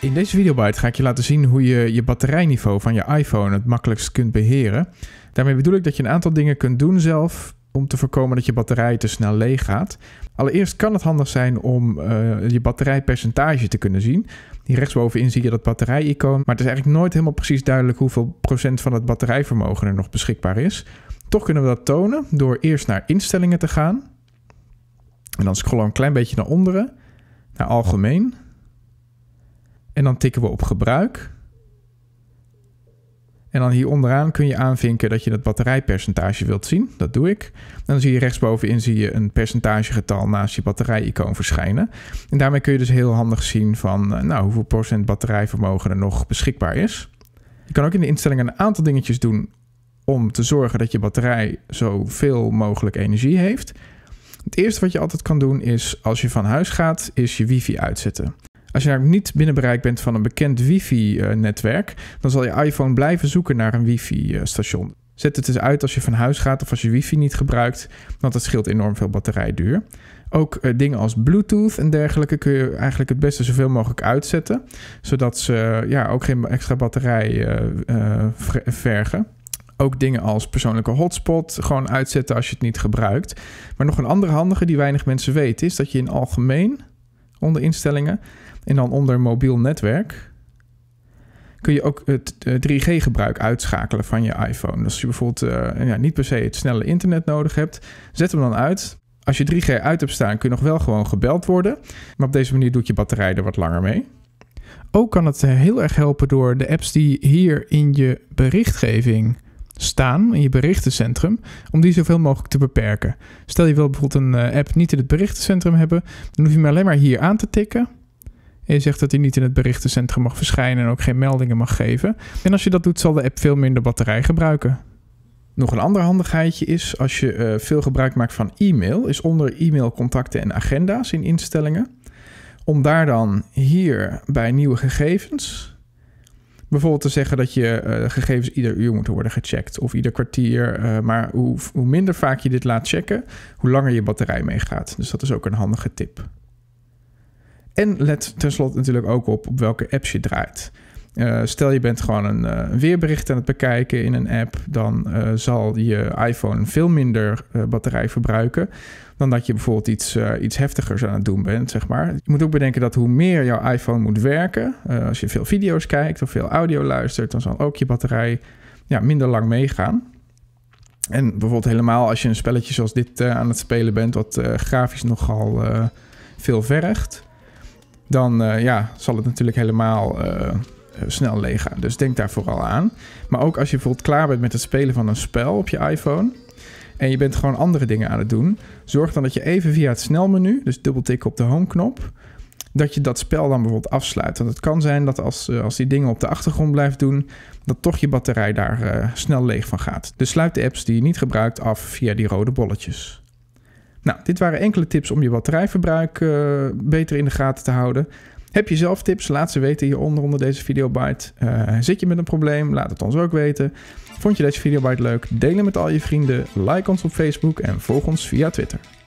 In deze videobyte ga ik je laten zien hoe je je batterijniveau van je iPhone het makkelijkst kunt beheren. Daarmee bedoel ik dat je een aantal dingen kunt doen zelf om te voorkomen dat je batterij te snel leeg gaat. Allereerst kan het handig zijn om je batterijpercentage te kunnen zien. Hier rechtsbovenin zie je dat batterij-icoon, maar het is eigenlijk nooit helemaal precies duidelijk hoeveel procent van het batterijvermogen er nog beschikbaar is. Toch kunnen we dat tonen door eerst naar instellingen te gaan. En dan scrollen we een klein beetje naar onderen, naar algemeen. En dan tikken we op gebruik. En dan hier onderaan kun je aanvinken dat je het batterijpercentage wilt zien. Dat doe ik. En dan zie je rechtsbovenin een percentagegetal naast je batterij-icoon verschijnen. En daarmee kun je dus heel handig zien van hoeveel procent batterijvermogen er nog beschikbaar is. Je kan ook in de instellingen een aantal dingetjes doen om te zorgen dat je batterij zoveel mogelijk energie heeft. Het eerste wat je altijd kan doen is, als je van huis gaat, is je wifi uitzetten. Als je nou niet binnen bereik bent van een bekend wifi-netwerk, dan zal je iPhone blijven zoeken naar een wifi-station. Zet het dus uit als je van huis gaat of als je wifi niet gebruikt, want dat scheelt enorm veel batterijduur. Ook dingen als Bluetooth en dergelijke kun je eigenlijk het beste zoveel mogelijk uitzetten, zodat ze ook geen extra batterij vergen. Ook dingen als persoonlijke hotspot gewoon uitzetten als je het niet gebruikt. Maar nog een andere handige die weinig mensen weten is dat je in algemeen onder instellingen en dan onder mobiel netwerk kun je ook het 3G-gebruik uitschakelen van je iPhone. Dus als je bijvoorbeeld niet per se het snelle internet nodig hebt, zet hem dan uit. Als je 3G uit hebt staan, kun je nog wel gewoon gebeld worden. Maar op deze manier doet je batterij er wat langer mee. Ook kan het heel erg helpen door de apps die hier in je berichtgeving staan, in je berichtencentrum, om die zoveel mogelijk te beperken. Stel je wil bijvoorbeeld een app niet in het berichtencentrum hebben, dan hoef je hem alleen maar hier aan te tikken. En je zegt dat hij niet in het berichtencentrum mag verschijnen en ook geen meldingen mag geven. En als je dat doet, zal de app veel minder batterij gebruiken. Nog een ander handigheidje is, als je veel gebruik maakt van e-mail, is onder e-mail, contacten en agenda's in instellingen, om daar dan hier bij nieuwe gegevens bijvoorbeeld te zeggen dat je gegevens ieder uur moeten worden gecheckt of ieder kwartier. Maar hoe minder vaak je dit laat checken, hoe langer je batterij meegaat. Dus dat is ook een handige tip. En let tenslotte natuurlijk ook op welke apps je draait. Stel je bent gewoon een weerbericht aan het bekijken in een app, dan zal je iPhone veel minder batterij verbruiken dan dat je bijvoorbeeld iets heftigers aan het doen bent, zeg maar. Je moet ook bedenken dat hoe meer jouw iPhone moet werken, als je veel video's kijkt of veel audio luistert, dan zal ook je batterij minder lang meegaan. En bijvoorbeeld helemaal als je een spelletje zoals dit aan het spelen bent, wat grafisch nogal veel vergt, dan zal het natuurlijk helemaal snel leeg gaan. Dus denk daar vooral aan. Maar ook als je bijvoorbeeld klaar bent met het spelen van een spel op je iPhone en je bent gewoon andere dingen aan het doen, zorg dan dat je even via het snelmenu, dus dubbeltikken op de home-knop, dat je dat spel dan bijvoorbeeld afsluit. Want het kan zijn dat als die dingen op de achtergrond blijft doen, dat toch je batterij daar snel leeg van gaat. Dus sluit de apps die je niet gebruikt af via die rode bolletjes. Nou, dit waren enkele tips om je batterijverbruik beter in de gaten te houden. Heb je zelf tips? Laat ze weten hieronder onder deze videobyte. Zit je met een probleem? Laat het ons ook weten. Vond je deze videobyte leuk? Deel hem met al je vrienden. Like ons op Facebook en volg ons via Twitter.